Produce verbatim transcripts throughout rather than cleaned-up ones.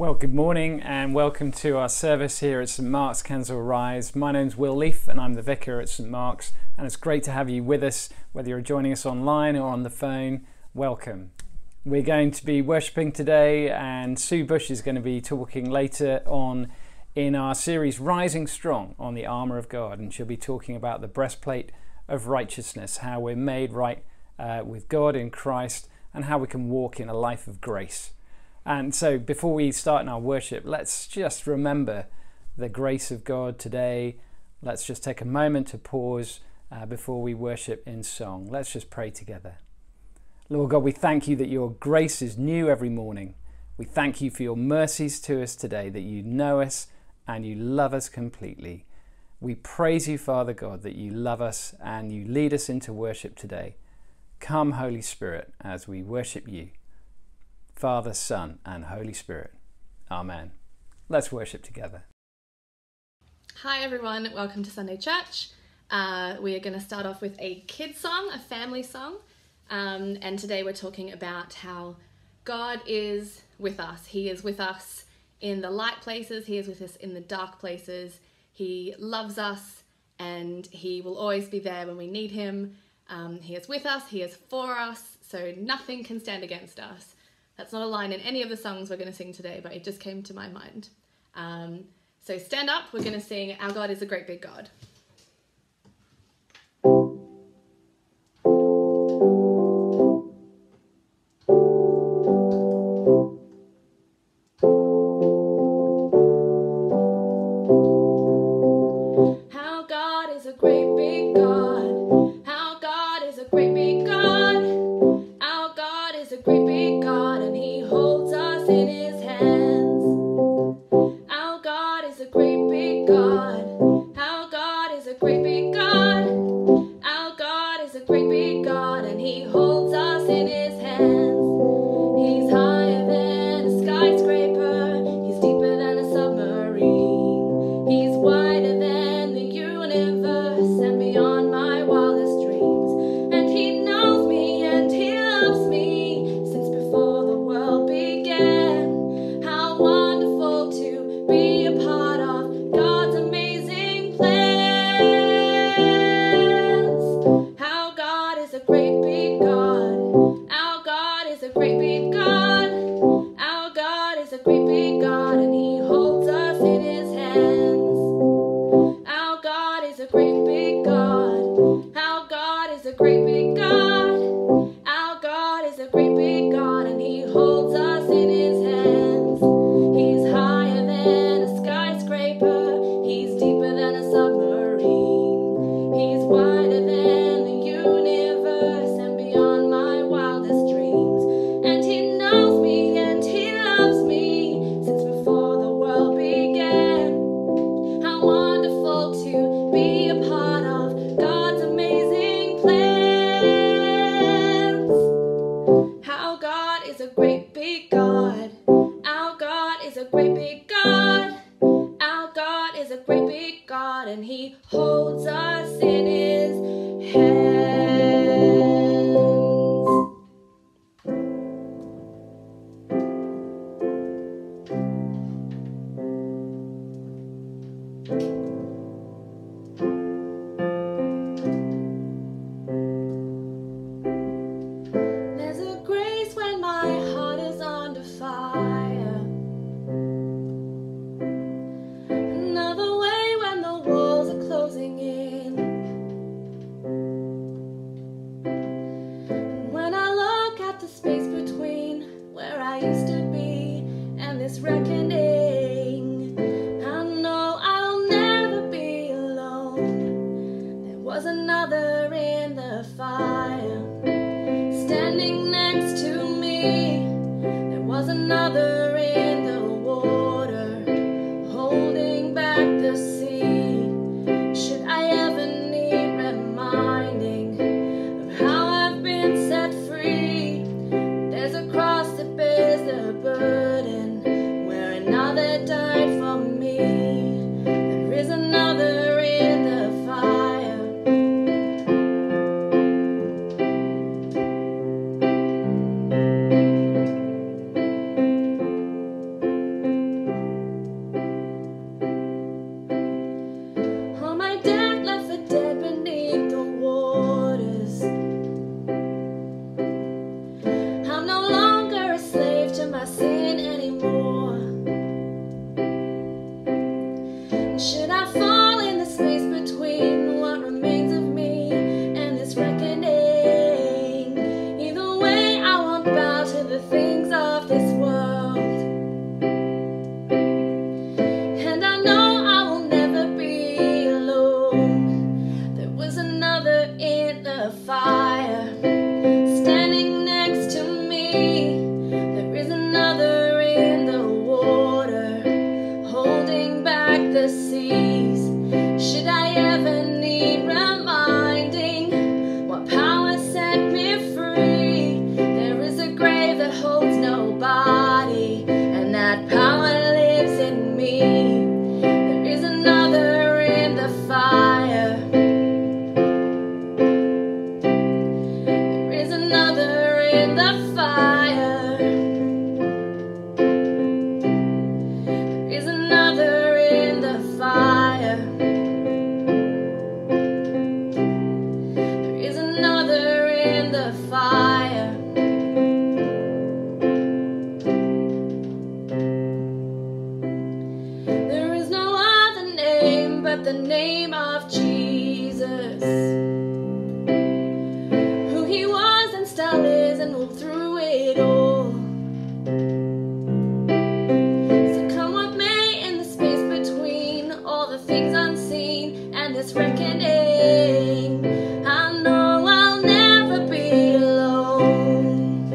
Well, good morning and welcome to our service here at Saint Mark's, Kensal Rise. My name's Will Leaf and I'm the vicar at Saint Mark's, and it's great to have you with us, whether you're joining us online or on the phone. Welcome. We're going to be worshipping today, and Sue Bush is going to be talking later on in our series Rising Strong on the armour of God, and she'll be talking about the breastplate of righteousness, how we're made right uh, with God in Christ, and how we can walk in a life of grace. And so before we start in our worship, let's just remember the grace of God today. Let's just take a moment to pause uh, before we worship in song. Let's just pray together. Lord God, we thank you that your grace is new every morning. We thank you for your mercies to us today, that you know us and you love us completely. We praise you, Father God, that you love us and you lead us into worship today. Come, Holy Spirit, as we worship you. Father, Son, and Holy Spirit. Amen. Let's worship together. Hi everyone, welcome to Sunday Church. Uh, we are going to start off with a kid's song, a family song. Um, and today we're talking about how God is with us. He is with us in the light places. He is with us in the dark places. He loves us and he will always be there when we need him. Um, he is with us. He is for us. So nothing can stand against us. That's not a line in any of the songs we're going to sing today, but it just came to my mind. Um, so stand up, we're going to sing Our God is a Great Big God. Our God is a great big God. Our God is a great big God. Our God is a great big God, and he holds us in his hands. Our God is a great big God. Our God is a great big God. Our God is a great big God, and he holds us in his hands. He's higher than a skyscraper. He's deeper than a submarine. He's wider than the universe and beyond my wildest dreams. And he knows me and he loves me since before the world began. How wonderful to be a part of God's amazing plans. How God is a great big God. Our God is a great big God. Our God is a great big God, and he holds us in his hands. Our God is a great big God. Our God is a great big God. Our God is a great big God, and he holds us in his hands. He's higher than a skyscraper. He's deeper than a submarine. He's wider than the universe and beyond my wildest dreams. And he knows me and he loves me since before the world began. How wonderful to be a part of God's amazing plans. How God is a great big God. Our God is a great big God. Our God is a great big God, and he holds us in his hands. There's a grace when my heart is under fire. Another way when the walls are closing in. And when I look at the space between where I used to be and this reckoning, I know I'll never be alone. There was another in the fire, standing next to me. There was another in the water, holding back the sea. Should I ever need reminding of how I've been set free, there's a cross that bears the burden, where another died for me. There is another in the fire. me. There is another in the water, holding back the seas. Should I ever need reminding what power set me free? There is a grave that holds no body, and that power lives in me. There is another in the fire. There is another in the fire. There is another in the fire. There is another in the fire. There is no other name but the name of Jesus. Who he was and still is and will through it all. So come what may in the space between all the things unseen and this reckoning, I know I'll never be alone.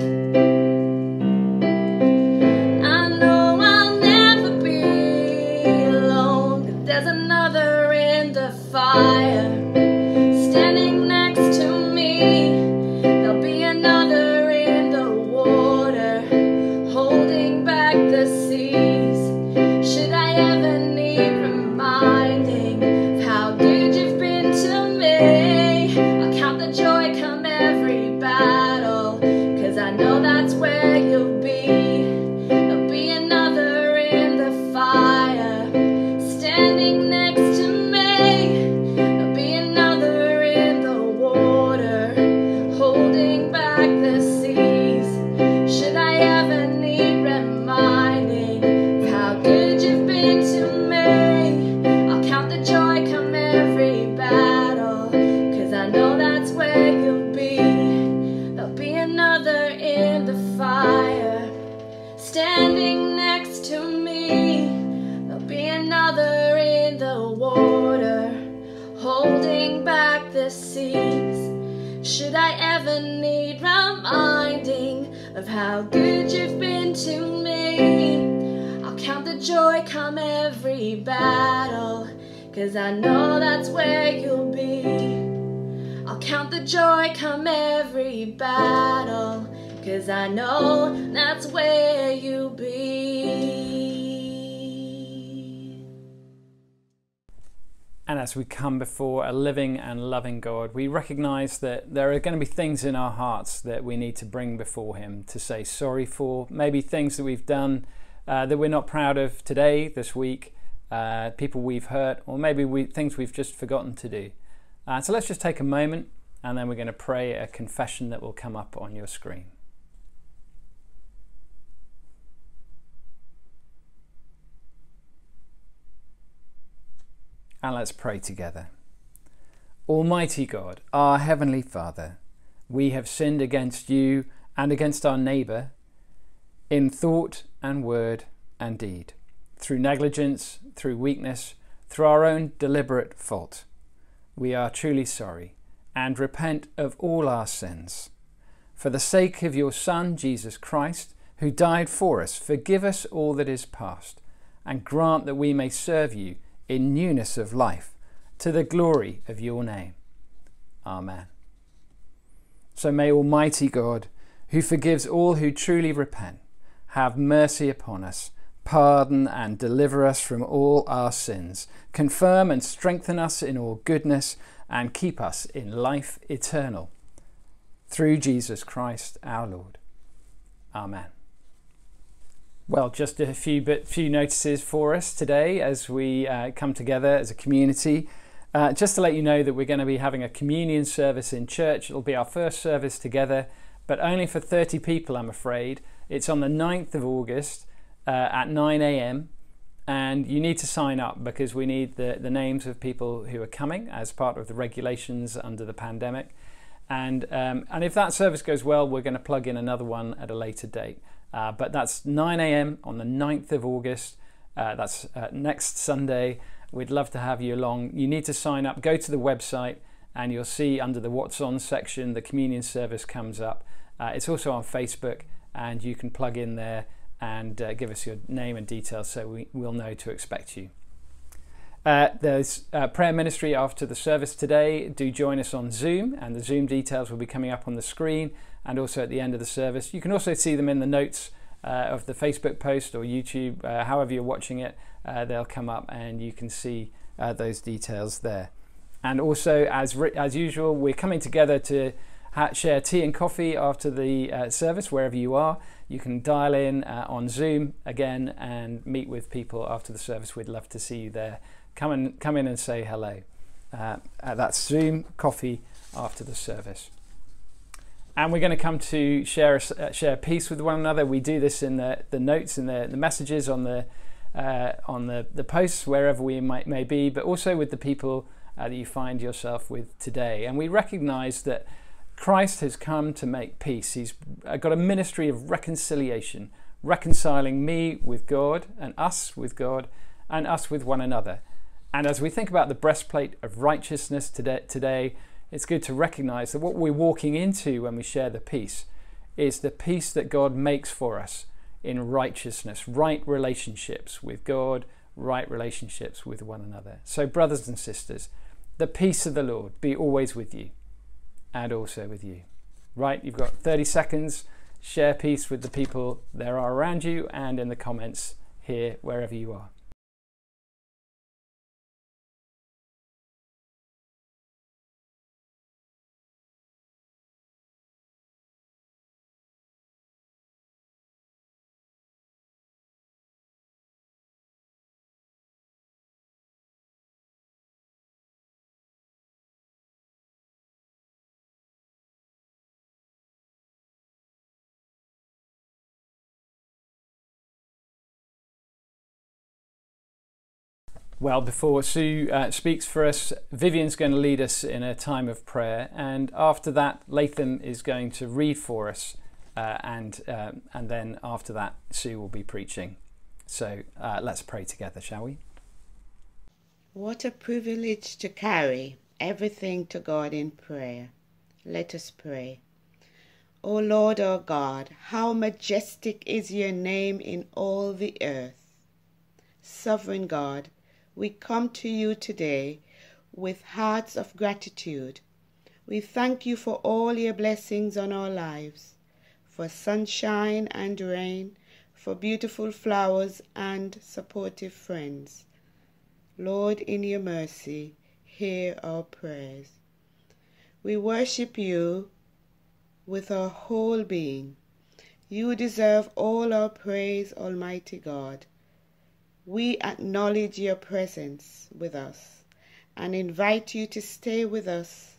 I know I'll never be alone. But there's another in the fire, standing next to me. There'll be another in the water, holding back the seas. Should I ever need reminding of how good you've been to me? I'll count the joy come every battle, 'cause I know that's where you'll be. There'll be another in the fire, standing next to me. There'll be another in the water, holding back the seas. Should I ever need reminding of how good you've been to me? I'll count the joy come every battle, 'cause I know that's where you'll be. There'll be another in the fire, standing next to me. There'll be another in the water, holding back the seas. Should I ever need reminding of how good you've been to me? I'll count the joy come every battle, 'cause I know that's where you'll be. I'll count the joy come every battle, 'cause I know that's where you'll be. And as we come before a living and loving God, we recognize that there are going to be things in our hearts that we need to bring before him to say sorry for. Maybe things that we've done uh, that we're not proud of today, this week, uh, people we've hurt, or maybe we, things we've just forgotten to do. Uh, so let's just take a moment, and then we're going to pray a confession that will come up on your screen. And let's pray together. Almighty God, our Heavenly Father, we have sinned against you and against our neighbour in thought and word and deed, through negligence, through weakness, through our own deliberate fault. We are truly sorry and repent of all our sins. For the sake of your Son, Jesus Christ, who died for us, forgive us all that is past, and grant that we may serve you in newness of life, to the glory of your name. Amen. So may Almighty God, who forgives all who truly repent, have mercy upon us, pardon and deliver us from all our sins, confirm and strengthen us in all goodness, and keep us in life eternal. Through Jesus Christ our Lord. Amen. Well, just a few bit, few notices for us today as we uh, come together as a community. Uh, just to let you know that we're going to be having a communion service in church. It'll be our first service together, but only for thirty people, I'm afraid. It's on the ninth of August uh, at nine a m and you need to sign up because we need the, the names of people who are coming as part of the regulations under the pandemic. And, um, and if that service goes well, we're going to plug in another one at a later date. Uh, but that's nine a m on the ninth of August. Uh, that's uh, next Sunday. We'd love to have you along. You need to sign up. Go to the website and you'll see under the What's On section, the communion service comes up. Uh, it's also on Facebook and you can plug in there and uh, give us your name and details so we, we'll know to expect you. Uh, there's uh, prayer ministry after the service today. Do join us on Zoom, and the Zoom details will be coming up on the screen and also at the end of the service. You can also see them in the notes uh, of the Facebook post or YouTube, uh, however you're watching it. Uh, they'll come up and you can see uh, those details there. And also, as as usual, we're coming together to ha- share tea and coffee after the uh, service, wherever you are. You can dial in uh, on Zoom again and meet with people after the service. We'd love to see you there. Come and come in and say hello. Uh, that's Zoom coffee after the service. And we're going to come to share uh, share peace with one another. We do this in the, the notes and the, the messages on the uh, on the, the posts wherever we might may be, but also with the people uh, that you find yourself with today. And we recognise that Christ has come to make peace. He's got a ministry of reconciliation, reconciling me with God and us with God and us with one another. And as we think about the breastplate of righteousness today, today, it's good to recognize that what we're walking into when we share the peace is the peace that God makes for us in righteousness, right relationships with God, right relationships with one another. So brothers and sisters, the peace of the Lord be always with you and also with you. Right, you've got thirty seconds. Share peace with the people there are around you and in the comments here, wherever you are. Well, before Sue uh, speaks for us, Vivian's going to lead us in a time of prayer, and after that, Latham is going to read for us, uh, and uh, and then after that, Sue will be preaching. So uh, let's pray together, shall we? What a privilege to carry everything to God in prayer. Let us pray. O Lord our God, how majestic is your name in all the earth. Sovereign God, we come to you today with hearts of gratitude. We thank you for all your blessings on our lives, for sunshine and rain, for beautiful flowers and supportive friends. Lord, in your mercy, hear our prayers. We worship you with our whole being. You deserve all our praise, Almighty God. We acknowledge your presence with us and invite you to stay with us,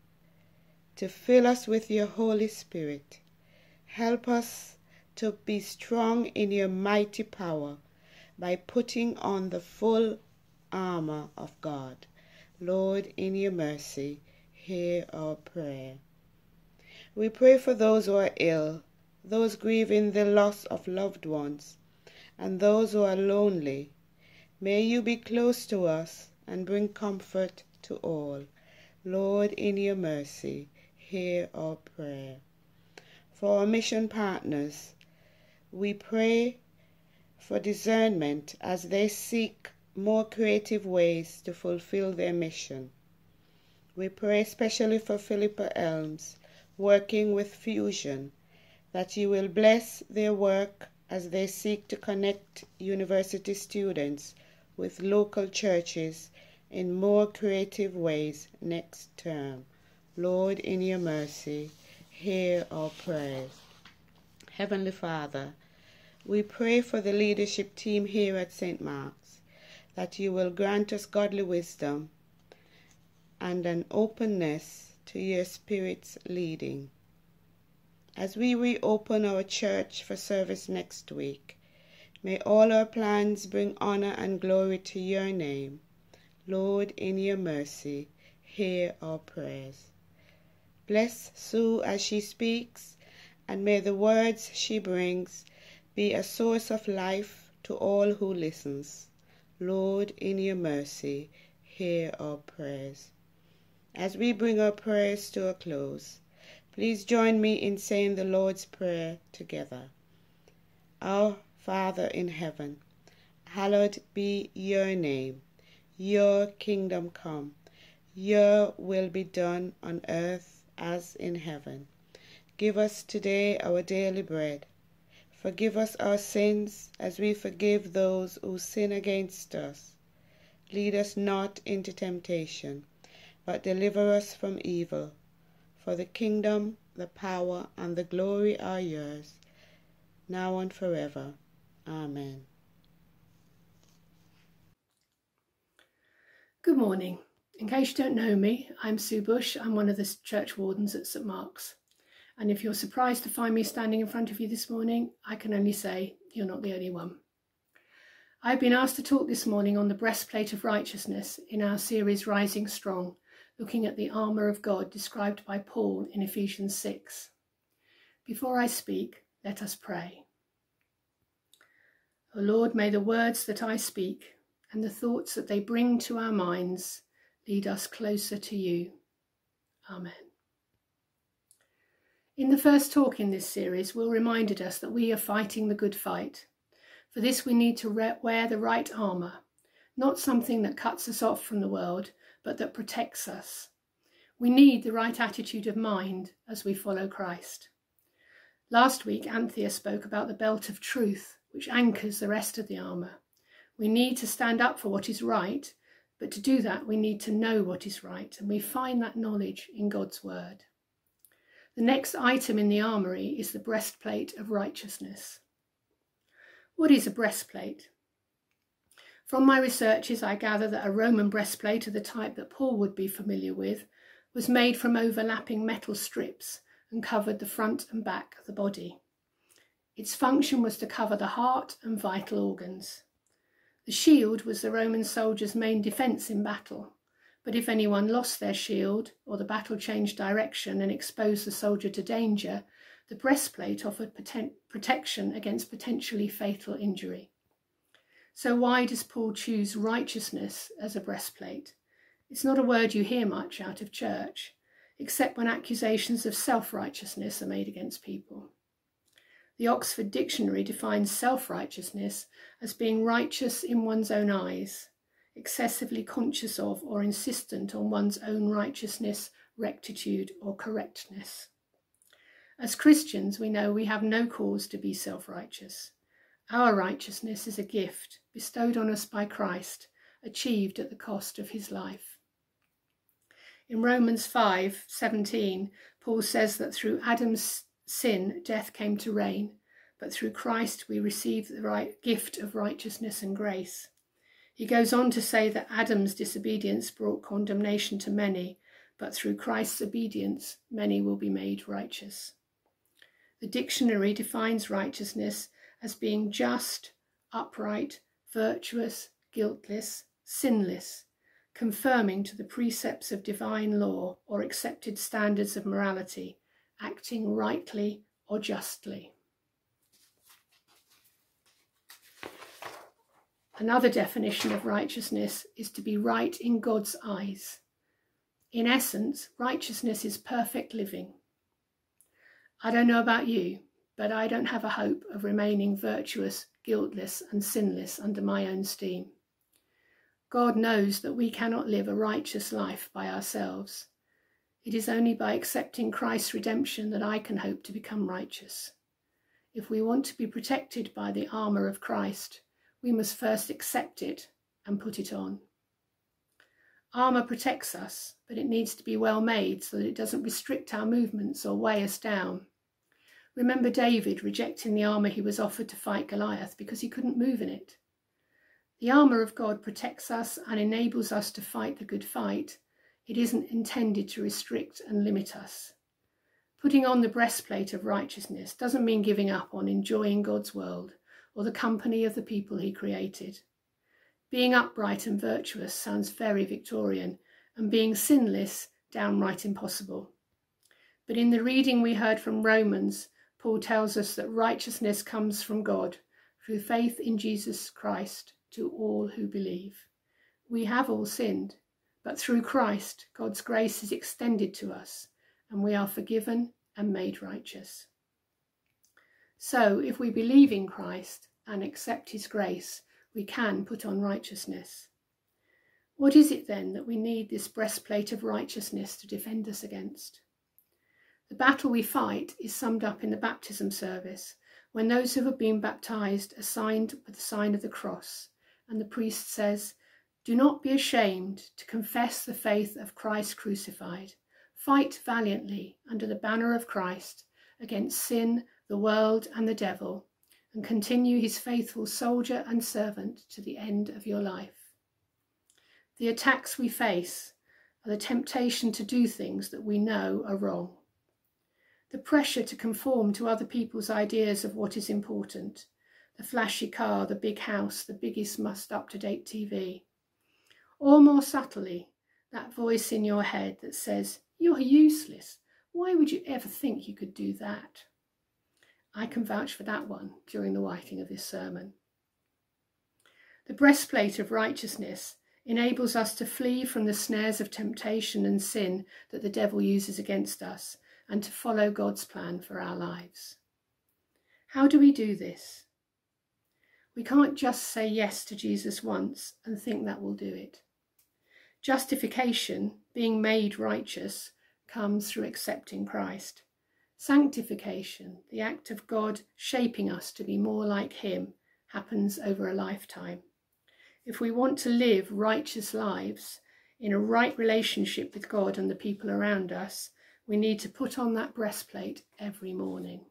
to fill us with your Holy Spirit. Help us to be strong in your mighty power by putting on the full armor of God. Lord, in your mercy, hear our prayer. We pray for those who are ill, those grieving the loss of loved ones, and those who are lonely. May you be close to us and bring comfort to all. Lord, in your mercy, hear our prayer. For our mission partners, we pray for discernment as they seek more creative ways to fulfill their mission. We pray especially for Philippa Elms, working with Fusion, that you will bless their work as they seek to connect university students with local churches in more creative ways next term. Lord, in your mercy, hear our prayers. Heavenly Father, we pray for the leadership team here at Saint Mark's, that you will grant us godly wisdom and an openness to your Spirit's leading. As we reopen our church for service next week, may all our plans bring honor and glory to your name. Lord, in your mercy, hear our prayers. Bless Sue as she speaks, and may the words she brings be a source of life to all who listens. Lord, in your mercy, hear our prayers. As we bring our prayers to a close, Please join me in saying the Lord's Prayer together. Our Father in heaven, hallowed be your name. Your kingdom come. Your will be done on earth as in heaven. Give us today our daily bread. Forgive us our sins as we forgive those who sin against us. Lead us not into temptation, but deliver us from evil. For the kingdom, the power, and the glory are yours, now and forever. Amen. Good morning. In case you don't know me, I'm Sue Bush. I'm one of the church wardens at St Mark's. And if you're surprised to find me standing in front of you this morning, I can only say you're not the only one. I've been asked to talk this morning on the breastplate of righteousness in our series Rising Strong, looking at the armour of God described by Paul in Ephesians six. Before I speak, let us pray. O Lord, may the words that I speak and the thoughts that they bring to our minds lead us closer to you. Amen. In the first talk in this series, Will reminded us that we are fighting the good fight. For this we need to wear the right armour, not something that cuts us off from the world, but that protects us. We need the right attitude of mind as we follow Christ. Last week, Anthea spoke about the belt of truth, which anchors the rest of the armour. We need to stand up for what is right, but to do that we need to know what is right, and we find that knowledge in God's word. The next item in the armoury is the breastplate of righteousness. What is a breastplate? From my researches, I gather that a Roman breastplate of the type that Paul would be familiar with was made from overlapping metal strips and covered the front and back of the body. Its function was to cover the heart and vital organs. The shield was the Roman soldier's main defence in battle, but if anyone lost their shield or the battle changed direction and exposed the soldier to danger, the breastplate offered poten- protection against potentially fatal injury. So why does Paul choose righteousness as a breastplate? It's not a word you hear much out of church, except when accusations of self-righteousness are made against people. The Oxford Dictionary defines self-righteousness as being righteous in one's own eyes, excessively conscious of or insistent on one's own righteousness, rectitude, or correctness. As Christians, we know we have no cause to be self-righteous. Our righteousness is a gift bestowed on us by Christ, achieved at the cost of his life. In Romans five seventeen, Paul says that through Adam's sin, death came to reign, but through Christ we receive the right gift of righteousness and grace. He goes on to say that Adam's disobedience brought condemnation to many, but through Christ's obedience, many will be made righteous. The dictionary defines righteousness as being just, upright, virtuous, guiltless, sinless, conforming to the precepts of divine law or accepted standards of morality, acting rightly or justly. Another definition of righteousness is to be right in God's eyes. In essence, righteousness is perfect living. I don't know about you, but I don't have a hope of remaining virtuous, guiltless, and sinless under my own steam. God knows that we cannot live a righteous life by ourselves. It is only by accepting Christ's redemption that I can hope to become righteous. If we want to be protected by the armour of Christ, we must first accept it and put it on. Armour protects us, but it needs to be well made so that it doesn't restrict our movements or weigh us down. Remember David rejecting the armour he was offered to fight Goliath because he couldn't move in it. The armour of God protects us and enables us to fight the good fight. It isn't intended to restrict and limit us. Putting on the breastplate of righteousness doesn't mean giving up on enjoying God's world or the company of the people he created. Being upright and virtuous sounds very Victorian, and being sinless downright impossible. But in the reading we heard from Romans, Paul tells us that righteousness comes from God through faith in Jesus Christ to all who believe. We have all sinned, but through Christ, God's grace is extended to us, and we are forgiven and made righteous. So if we believe in Christ and accept his grace, we can put on righteousness. What is it then that we need this breastplate of righteousness to defend us against? The battle we fight is summed up in the baptism service, when those who have been baptized are signed with the sign of the cross, and the priest says, "Do not be ashamed to confess the faith of Christ crucified. Fight valiantly under the banner of Christ against sin, the world, and the devil, and continue his faithful soldier and servant to the end of your life." The attacks we face are the temptation to do things that we know are wrong. The pressure to conform to other people's ideas of what is important, the flashy car, the big house, the biggest, most up-to-date T V. Or more subtly, that voice in your head that says, "You're useless. Why would you ever think you could do that?" I can vouch for that one during the writing of this sermon. The breastplate of righteousness enables us to flee from the snares of temptation and sin that the devil uses against us, and to follow God's plan for our lives. How do we do this? We can't just say yes to Jesus once and think that will do it. Justification, being made righteous, comes through accepting Christ. Sanctification, the act of God shaping us to be more like him, happens over a lifetime. If we want to live righteous lives in a right relationship with God and the people around us, we need to put on that breastplate every morning.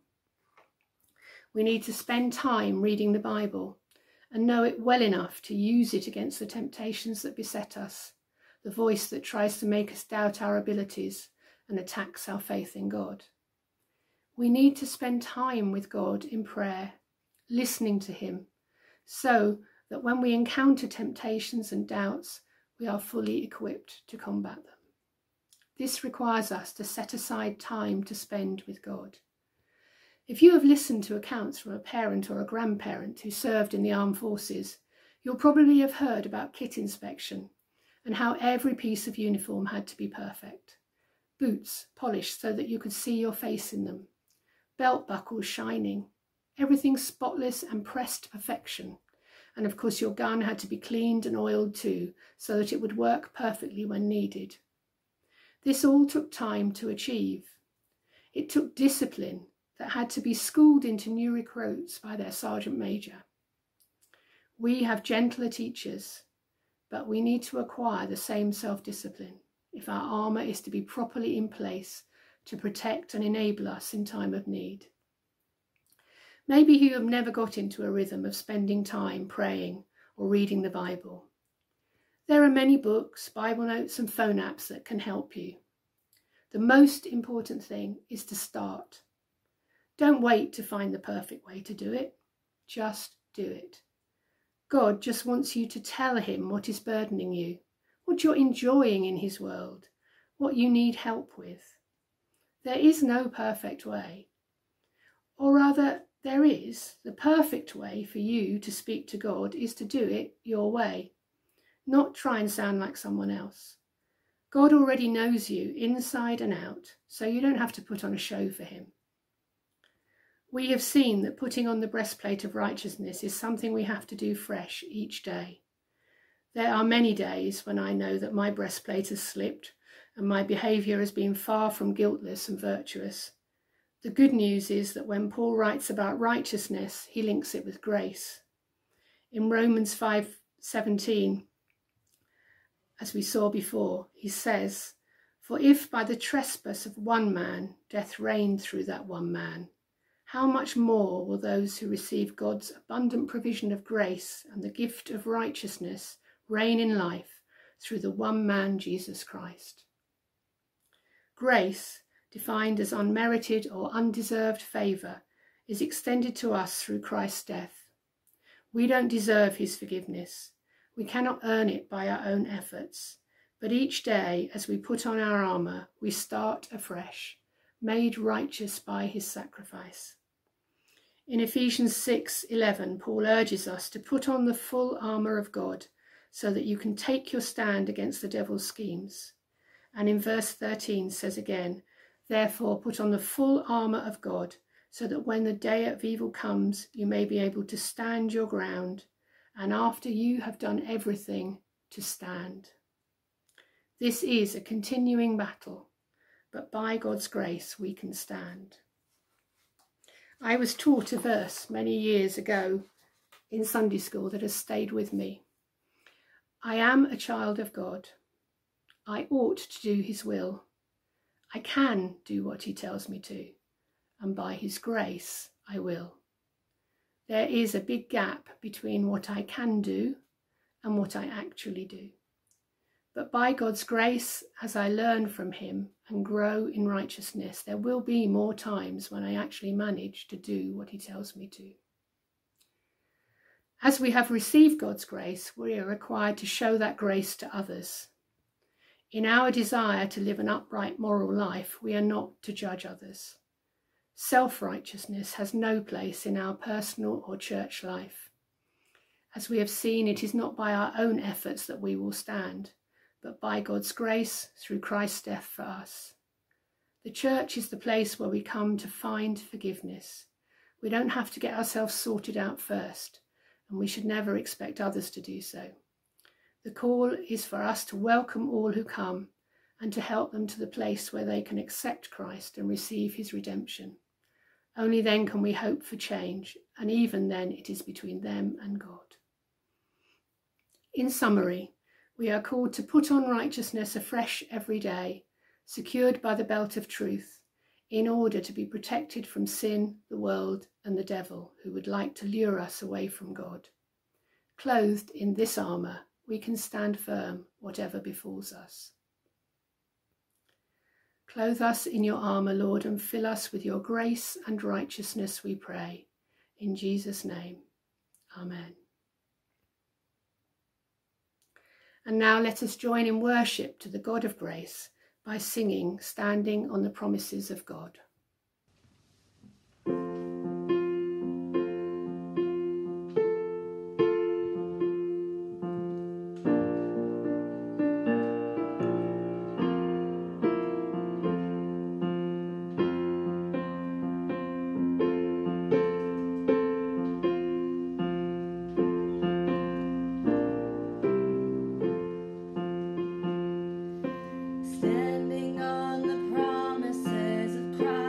We need to spend time reading the Bible and know it well enough to use it against the temptations that beset us, the voice that tries to make us doubt our abilities and attacks our faith in God. We need to spend time with God in prayer, listening to him, so that when we encounter temptations and doubts, we are fully equipped to combat them. This requires us to set aside time to spend with God. If you have listened to accounts from a parent or a grandparent who served in the armed forces, you'll probably have heard about kit inspection and how every piece of uniform had to be perfect. Boots polished so that you could see your face in them, belt buckles shining, everything spotless and pressed to perfection. And of course your gun had to be cleaned and oiled too, so that it would work perfectly when needed. This all took time to achieve. It took discipline that had to be schooled into new recruits by their sergeant major. We have gentler teachers, but we need to acquire the same self-discipline if our armour is to be properly in place to protect and enable us in time of need. Maybe you have never got into a rhythm of spending time praying or reading the Bible. There are many books, Bible notes and phone apps that can help you. The most important thing is to start. Don't wait to find the perfect way to do it. Just do it. God just wants you to tell him what is burdening you, what you're enjoying in his world, what you need help with. There is no perfect way. Or rather, there is. The perfect way for you to speak to God is to do it your way. Not try and sound like someone else. God already knows you inside and out, so you don't have to put on a show for him. We have seen that putting on the breastplate of righteousness is something we have to do fresh each day. There are many days when I know that my breastplate has slipped and my behaviour has been far from guiltless and virtuous. The good news is that when Paul writes about righteousness, he links it with grace. In Romans five seventeen, as we saw before, he says, "For if by the trespass of one man death reigned through that one man, how much more will those who receive God's abundant provision of grace and the gift of righteousness reign in life through the one man, Jesus Christ?" Grace, defined as unmerited or undeserved favour, is extended to us through Christ's death. We don't deserve his forgiveness. We cannot earn it by our own efforts. But each day, as we put on our armour, we start afresh, made righteous by his sacrifice. In Ephesians six eleven, Paul urges us to put on the full armour of God so that you can take your stand against the devil's schemes. And in verse thirteen says again, Therefore, put on the full armour of God, so that when the day of evil comes, you may be able to stand your ground, and after you have done everything, to stand. This is a continuing battle, but by God's grace we can stand. I was taught a verse many years ago in Sunday school that has stayed with me. I am a child of God. I ought to do his will. I can do what he tells me to, and by his grace I will. There is a big gap between what I can do and what I actually do. But by God's grace, as I learn from him and grow in righteousness, there will be more times when I actually manage to do what he tells me to. As we have received God's grace, we are required to show that grace to others. In our desire to live an upright moral life, we are not to judge others. Self-righteousness has no place in our personal or church life. As we have seen, it is not by our own efforts that we will stand, but by God's grace through Christ's death for us. The church is the place where we come to find forgiveness. We don't have to get ourselves sorted out first, and we should never expect others to do so. The call is for us to welcome all who come and to help them to the place where they can accept Christ and receive his redemption. Only then can we hope for change, and even then it is between them and God. In summary, we are called to put on righteousness afresh every day, secured by the belt of truth, in order to be protected from sin, the world, and the devil, who would like to lure us away from God. Clothed in this armour, we can stand firm, whatever befalls us. Clothe us in your armour, Lord, and fill us with your grace and righteousness, we pray. In Jesus' name, amen. And now let us join in worship to the God of grace by singing Standing on the Promises of God. Standing on the promises of Christ.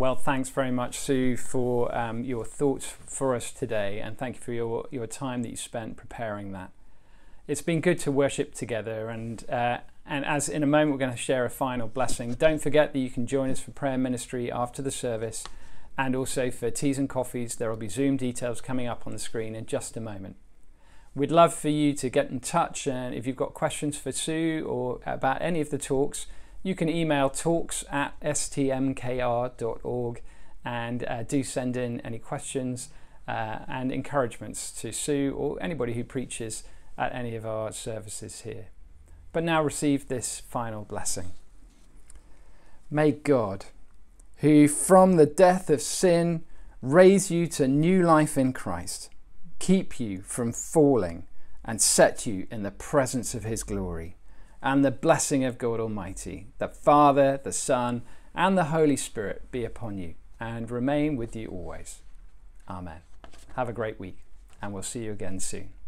Well, thanks very much, Sue, for um, your thoughts for us today, and thank you for your, your time that you spent preparing that. It's been good to worship together, and uh, and as in a moment we're going to share a final blessing. Don't forget that you can join us for prayer ministry after the service, and also for teas and coffees. There will be Zoom details coming up on the screen in just a moment. We'd love for you to get in touch, and if you've got questions for Sue or about any of the talks, you can email talks at s t m k r dot org, and uh, do send in any questions uh, and encouragements to Sue or anybody who preaches at any of our services here. But now receive this final blessing. May God, who from the death of sin raised you to new life in Christ, keep you from falling and set you in the presence of his glory. And the blessing of God Almighty, the Father, the Son, and the Holy Spirit be upon you and remain with you always. Amen. Have a great week, and we'll see you again soon.